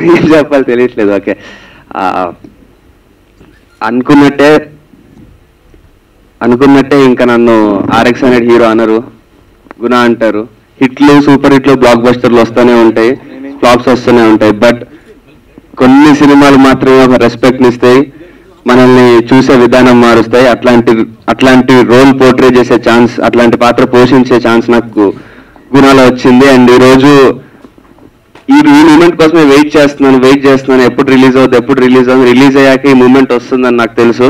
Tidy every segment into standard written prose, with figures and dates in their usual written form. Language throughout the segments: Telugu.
ఏం చెప్పాలి తెలియట్లేదు. ఓకే, అనుకున్నట్టే ఇంకా నన్ను ఆర్ఎక్స్ అనేది హీరో అనరు, గుణ అంటారు. హిట్లు, సూపర్ హిట్లు, బ్లాక్ బస్టర్లు వస్తూనే ఉంటాయి, ఫ్లాప్స్ వస్తూనే ఉంటాయి. బట్ కొన్ని సినిమాలు మాత్రమే ఒక రెస్పెక్ట్ని ఇస్తాయి, మనల్ని చూసే విధానం మారుస్తాయి. అట్లాంటి రోల్ పోర్ట్రే చేసే ఛాన్స్, అట్లాంటి పాత్ర పోషించే ఛాన్స్ నాకు గుణాలో వచ్చింది. అండ్ ఈరోజు ఈ మూమెంట్ కోసమే వెయిట్ చేస్తున్నాను. ఎప్పుడు రిలీజ్ అవుతుంది, రిలీజ్ అయ్యాక ఈ మూమెంట్ వస్తుందని నాకు తెలుసు.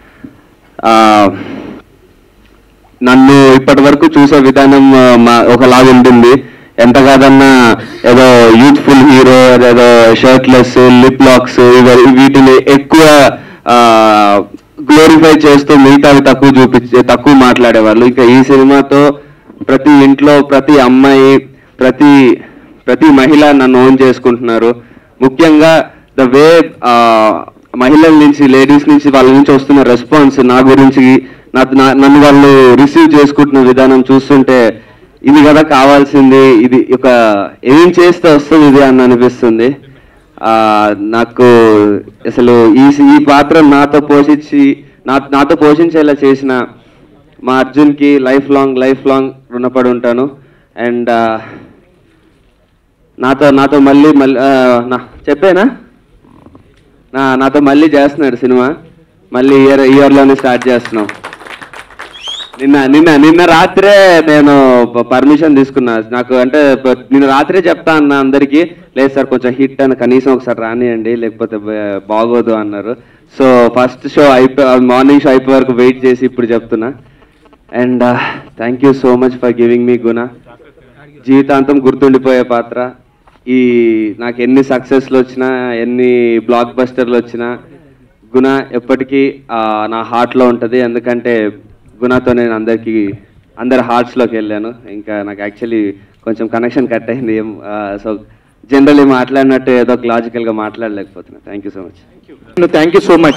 నన్ను ఇప్పటి వరకు చూసే విధానం ఒకలాగా ఉంటుంది. ఎంత కాదన్నా ఏదో యూత్ఫుల్ హీరో, ఏదో షర్ట్లెస్, లిప్ లాక్స్, వీటిని ఎక్కువ గ్లోరిఫై చేస్తూ మిగతావి తక్కువ మాట్లాడేవాళ్ళు. ఇంకా ఈ సినిమాతో ప్రతి ఇంట్లో ప్రతి అమ్మాయి, ప్రతి మహిళ నన్ను ఓన్ చేసుకుంటున్నారు. ముఖ్యంగా ద వే మహిళల నుంచి, లేడీస్ నుంచి, వాళ్ళ నుంచి వస్తున్న రెస్పాన్స్ నా గురించి, నన్ను వాళ్ళు రిసీవ్ చేసుకుంటున్న విధానం చూస్తుంటే ఇది కదా కావాల్సింది, ఇది ఒక ఏం చేస్తే వస్తుంది ఇది అని అనిపిస్తుంది. నాకు అసలు ఈ పాత్ర నాతో పోషించేలా చేసిన మా అర్జున్కి లైఫ్ లాంగ్ రుణపడి ఉంటాను. అండ్ నాతో మళ్ళీ చెప్పానా, నాతో మళ్ళీ చేస్తున్నాడు సినిమా. మళ్ళీ ఇయర్లోనే స్టార్ట్ చేస్తున్నాం. నిన్న రాత్రే నేను పర్మిషన్ తీసుకున్నా. నాకు అంటే నిన్న రాత్రే చెప్తా అన్న అందరికీ, లేదు సార్ కొంచెం హిట్ అని కనీసం ఒకసారి రానియండి, లేకపోతే బాగోదు అన్నారు. So first show morning show అయిపోయే వరకు వెయిట్ చేసి ఇప్పుడు చెప్తున్నా. And thank you so much for giving me గుణ. జీవితాంతం గుర్తుండిపోయే పాత్ర. నాకు ఎన్ని సక్సెస్లు వచ్చినా, ఎన్ని బ్లాక్ బస్టర్లు వచ్చినా గుణ ఎప్పటికీ నా హార్ట్లో ఉంటుంది. ఎందుకంటే గుణతో నేను అందరి హార్ట్స్లోకి వెళ్ళాను. ఇంకా నాకు యాక్చువల్లీ కొంచెం కనెక్షన్ కట్ అయింది. సో జనరల్లీ మాట్లాడినట్టు ఏదో లాజికల్గా మాట్లాడలేకపోతున్నా. Thank you so much.